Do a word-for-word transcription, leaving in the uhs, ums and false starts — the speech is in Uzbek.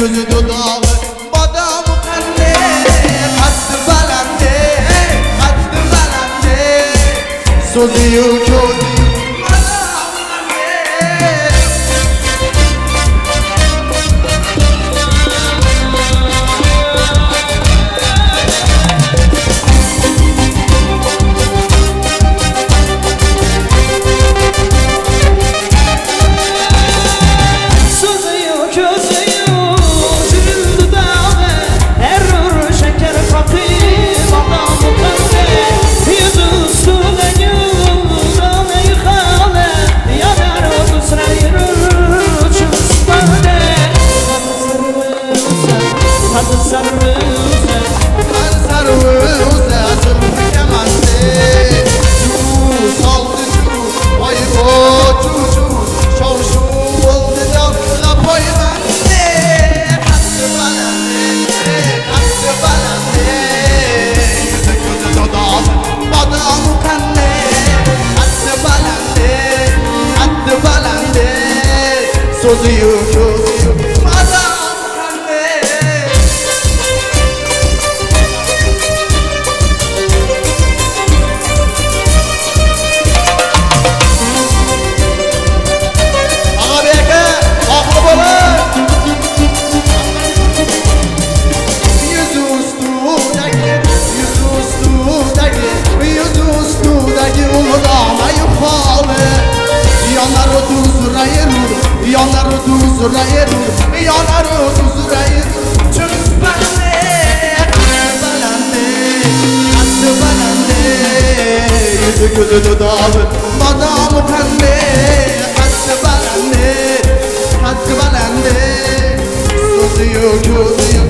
gözü dudağı badam kanne Hattı balande Hattı balande Sözü yok gözü Sözü yok, sözü yok Madam kanne Ağa beyke, aklı bolur Yüzü üstüdeki, yüzü üstüdeki Yüzü üstüdeki umudana yukarı Yanar o tuzrayır Yanar o tuzrayır Yanar o tuzrayır Çünkü balande Balande Hattı balande Yüzü gözü dudağı Madam kanne Hattı balande Hattı balande Sözü yok gözü yok